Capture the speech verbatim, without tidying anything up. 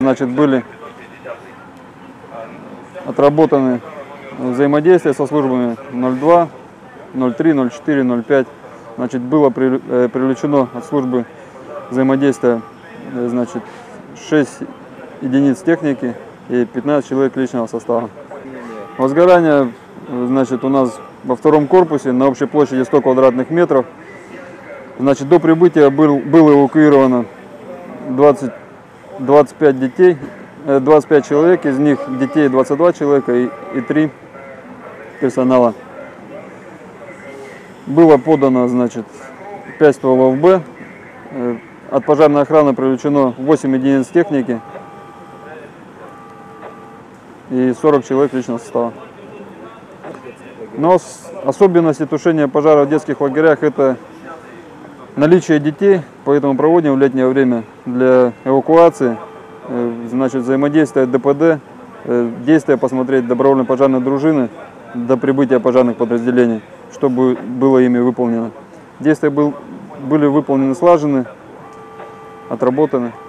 значит, были отработаны взаимодействия со службами ноль два, ноль три, ноль четыре, ноль пять. Значит, было привлечено от службы взаимодействия, значит, шесть единиц техники и пятнадцать человек личного состава. Возгорание, значит, у нас во втором корпусе на общей площади сто квадратных метров. Значит, до прибытия был, было эвакуировано двадцать, двадцать пять детей, двадцать пять человек, из них детей двадцать два человека и, и три персонала. Было подано, значит, пять стволов Б. От пожарной охраны привлечено восемь единиц техники и сорок человек личного состава. Но особенности тушения пожара в детских лагерях — это наличие детей, поэтому проводим в летнее время для эвакуации, значит, взаимодействие ДПД, действия посмотреть добровольной пожарной дружины до прибытия пожарных подразделений, чтобы было ими выполнено. Действия был, были выполнены слаженно, отработаны.